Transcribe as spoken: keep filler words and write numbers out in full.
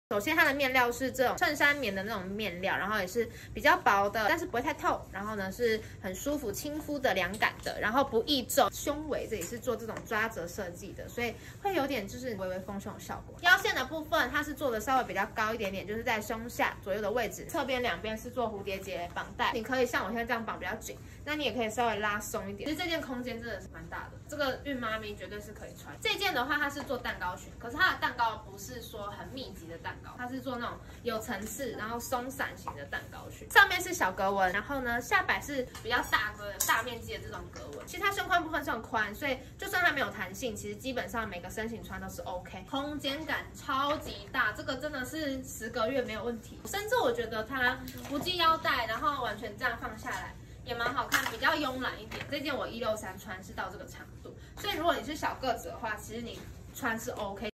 首先，它的面料是这种衬衫棉的那种面料，然后也是比较薄的，但是不会太透。然后呢，是很舒服、亲肤的凉感的，然后不易皱。胸围这里是做这种抓褶设计的，所以会有点就是微微丰胸的效果。腰线的部分，它是做的稍微比较高一点点，就是在胸下左右的位置，侧边两边是做蝴蝶结绑带。你可以像我现在这样绑比较紧，那你也可以稍微拉松一点。其实这件空间真的是蛮大的，这个孕妈咪绝对是可以穿。这件的话，它是做蛋糕裙，可是它的蛋糕不是说很密集的蛋糕。它是做那种有层次，然后松散型的蛋糕裙，上面是小格纹，然后呢下摆是比较大个、大面积的这种格纹。其实它胸宽部分是很宽，所以就算它没有弹性，其实基本上每个身形穿都是 OK， 空间感超级大，这个真的是十个月没有问题。甚至我觉得它不系腰带，然后完全这样放下来。也蛮好看，比较慵懒一点。这件我一六三穿是到这个长度，所以如果你是小个子的话，其实你穿是 OK。